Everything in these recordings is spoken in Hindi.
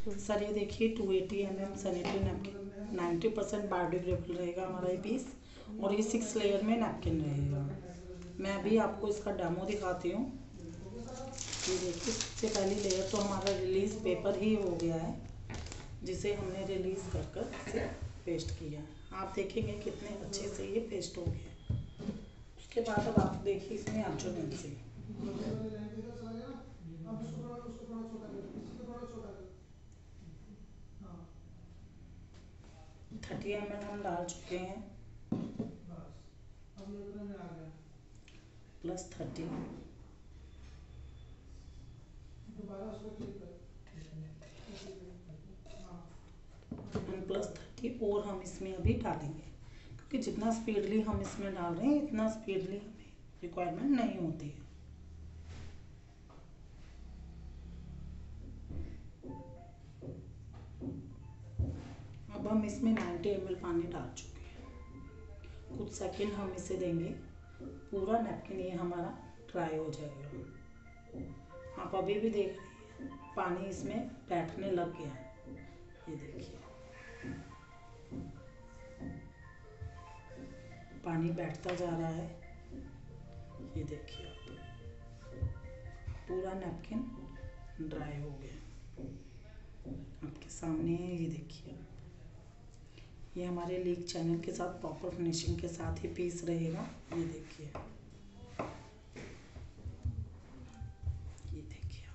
सर ये देखिए 280 mm सैनिटरी नैपकिन 90% बायोडिग्रेडेबल रहेगा हमारा ये पीस, और ये 6 लेयर में नैपकिन रहेगा। मैं अभी आपको इसका डेमो दिखाती हूँ। ये देखिए सबसे पहली लेयर तो हमारा रिलीज पेपर ही हो गया है, जिसे हमने रिलीज कर कर इसे पेस्ट किया है। आप देखेंगे कितने अच्छे से ये पेस्ट हो गया। उसके बाद अब आप देखिए इसमें एब्जॉर्बेंसी 30 ml हम डाल चुके हैं, प्लस 30 एंड प्लस 30 और हम इसमें अभी डालेंगे, क्योंकि जितना स्पीडली हम इसमें डाल रहे हैं इतना स्पीडली हमें रिक्वायरमेंट नहीं होती है। अब हम इसमें 90 ml पानी डाल चुके हैं। कुछ सेकंड हम इसे देंगे, पूरा नैपकिन ये हमारा ड्राई हो जाएगा। आप अभी भी देख रहे हैं पानी इसमें बैठने लग गया है। ये देखिए पानी बैठता जा रहा है। ये देखिए आप पूरा नैपकिन ड्राई हो गया, आपके सामने है। ये देखिए ये हमारे लीक चैनल के साथ प्रॉपर फिनिशिंग के साथ ही पीस रहेगा। ये देखिए, ये देखिए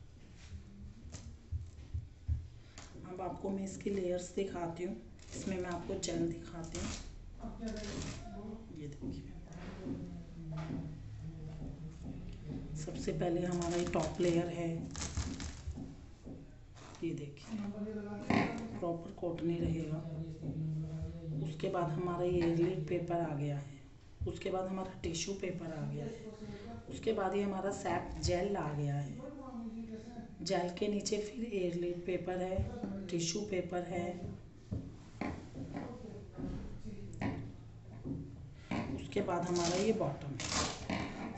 अब आपको मैं इसकी लेयर्स दिखाती हूँ। इसमें मैं आपको जेल दिखाती हूँ। ये देखिए सबसे पहले हमारा ये टॉप लेयर है। ये देखिए प्रॉपर कॉटनी रहेगा। उसके बाद हमारा ये एयरलाइट पेपर आ गया है। उसके बाद हमारा टिश्यू पेपर आ गया है। उसके बाद ये हमारा सैप जेल आ गया है। जेल के नीचे फिर एयरलाइट पेपर है, टिश्यू पेपर है। उसके बाद हमारा ये बॉटम है।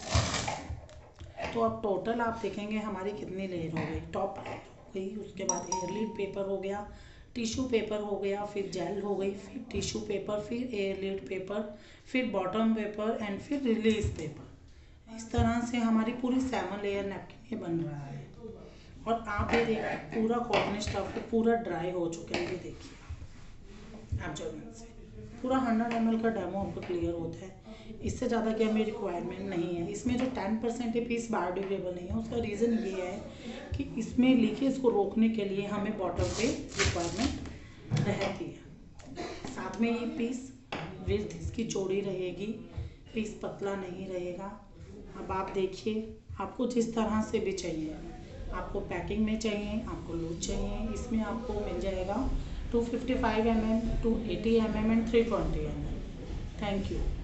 तो अब टोटल आप देखेंगे हमारी कितनी लेयर हो गई। टॉप लेयर हो गई, उसके बाद एयरलाइट पेपर हो गया, टिश्यू पेपर हो गया, फिर जेल हो गई, फिर टिश्यू पेपर, फिर एयरलाइट पेपर, फिर बॉटम पेपर एंड फिर रिलीज पेपर। इस तरह से हमारी पूरी 7 लेयर नैपकिन ये बन रहा है। और आप ये देखिए पूरा कॉटन स्टफ पूरा ड्राई हो चुका है। ये देखिए एब्जॉर्बेंस से पूरा 100 ml का डेमो आपको क्लियर होता है। इससे ज़्यादा की हमें रिक्वायरमेंट नहीं है। इसमें जो 10% ये पीस बायोडिग्रेडेबल नहीं है, उसका रीज़न ये है कि इसमें लीकेज को रोकने के लिए हमें बॉटम पे रिक्वायरमेंट रहती है। साथ में ये पीस विड्थ इसकी चौड़ी रहेगी, पीस पतला नहीं रहेगा। अब आप देखिए आपको जिस तरह से भी चाहिए, आपको पैकिंग में चाहिए, आपको लूज चाहिए, इसमें आपको मिल जाएगा 255 mm, 280 mm and 320 mm। Thank you.